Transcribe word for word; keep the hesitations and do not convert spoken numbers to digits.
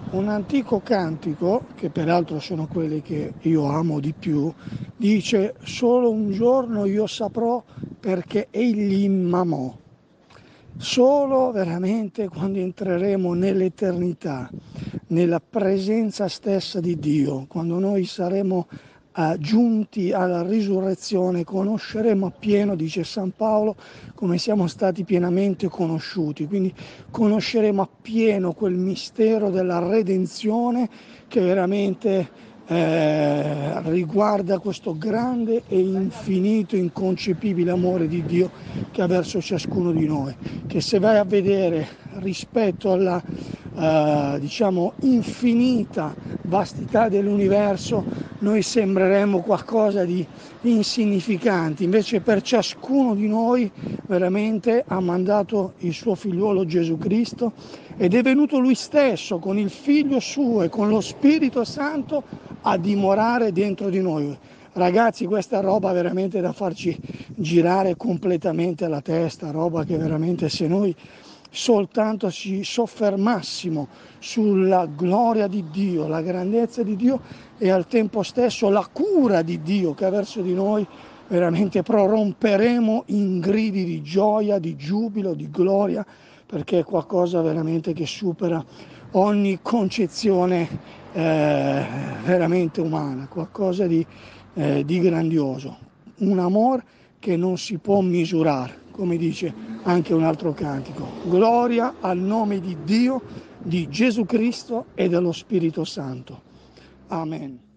Un antico cantico, che peraltro sono quelli che io amo di più, dice: solo un giorno io saprò perché egli m'amò. Solo veramente quando entreremo nell'eternità, nella presenza stessa di Dio, quando noi saremo eh, giunti alla risurrezione, conosceremo appieno, dice San Paolo, come siamo stati pienamente conosciuti. Quindi conosceremo appieno quel mistero della redenzione che veramente eh, riguarda questo grande e infinito, inconcepibile amore di Dio che ha verso ciascuno di noi, che se vai a vedere rispetto alla eh, diciamo infinita vastità dell'universo, noi sembreremo qualcosa di insignificanti, invece per ciascuno di noi veramente ha mandato il suo figliuolo Gesù Cristo, ed è venuto lui stesso con il figlio suo e con lo Spirito Santo a dimorare dentro di noi. Ragazzi, questa roba veramente da farci girare completamente la testa, roba che veramente, se noi soltanto ci soffermassimo sulla gloria di Dio, la grandezza di Dio e al tempo stesso la cura di Dio che ha verso di noi, veramente proromperemo in gridi di gioia, di giubilo, di gloria, perché è qualcosa veramente che supera ogni concezione eh, veramente umana, qualcosa di, eh, di grandioso, un amore che non si può misurare, come dice anche un altro cantico. Gloria al nome di Dio, di Gesù Cristo e dello Spirito Santo. Amen.